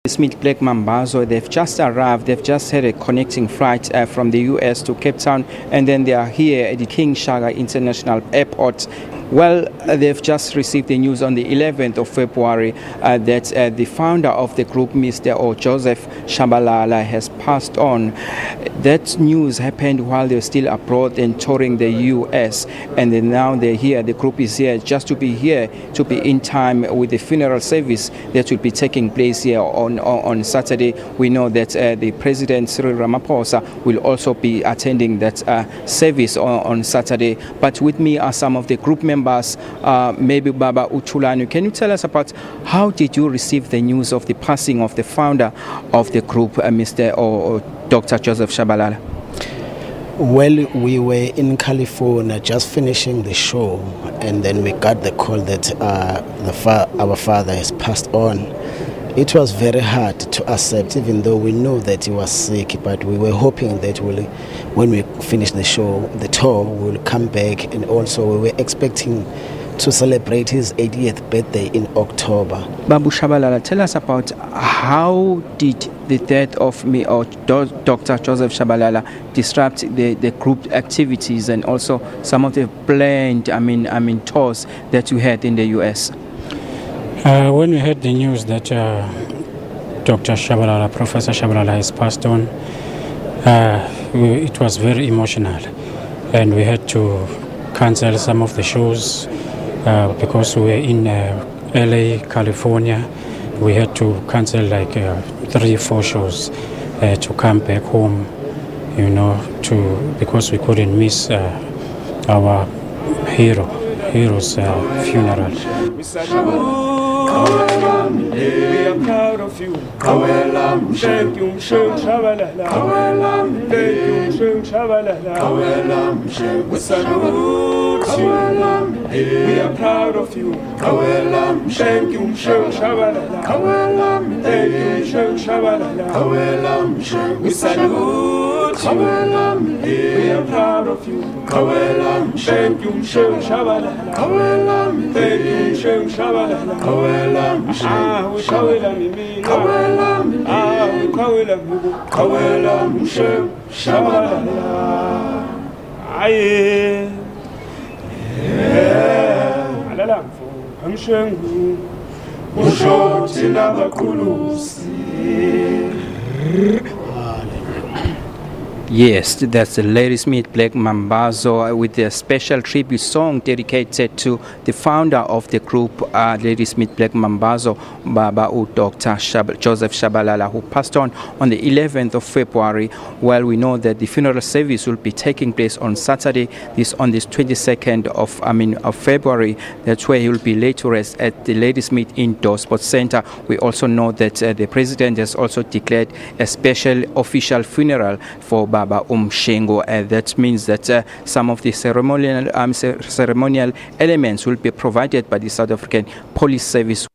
Ladysmith Black Mambazo, they've just arrived. They've just had a connecting flight from the US to Cape Town, and then they are here at the King Shaka International Airport. Well, they've just received the news on the 11th of February that the founder of the group, Mr. Joseph Shabalala, has passed on. That news happened while they were still abroad and touring the US, and then now they're here. The group is here just to be here, to be in time with the funeral service that will be taking place here on Saturday. We know that the President, Cyril Ramaphosa, will also be attending that service on Saturday. But with me are some of the group members. Maybe Baba Utulanu, can you tell us about how did you receive the news of the passing of the founder of the group, Mr. or Dr. Joseph Shabalala? Well, we were in California just finishing the show, and then we got the call that our father has passed on. It was very hard to accept, even though we know that he was sick, but we were hoping that when we finish the show, the tour, we will come back, and also we were expecting to celebrate his 80th birthday in October. Babu Shabalala, tell us about how did the death of me or Dr. Joseph Shabalala disrupt the group activities and also some of the planned tours that you had in the US? When we heard the news that Dr. Shabalala, Professor Shabalala has passed on, it was very emotional, and we had to cancel some of the shows because we were in LA, California. We had to cancel like 3-4 shows to come back home, because we couldn't miss our hero's funeral. We are proud of you. Thank you, Shabalala. Thank you, Shabalala. We salute you. We are proud of you. Thank you, Shabalala. Thank you, Shabalala. We salute you. We are proud of you. Thank you, Shabalala. Thank you, Shabalala. We kawela mimi, we kawela mugu, kawela mushe, Shabalala. Aye, alala mfu, amshengu, mushoti na bakulusi. Yes, that's the Ladysmith Black Mambazo with a special tribute song dedicated to the founder of the group, Ladysmith Black Mambazo, Baba Dr. Joseph Shabalala, who passed on the 11th of February. Well, we know that the funeral service will be taking place on Saturday, on this 22nd of February. That's where he will be laid to rest at the Ladysmith Indoor Sports Center. We also know that the president has also declared a special official funeral for Baba Shengo. That means that some of the ceremonial elements will be provided by the South African Police Service.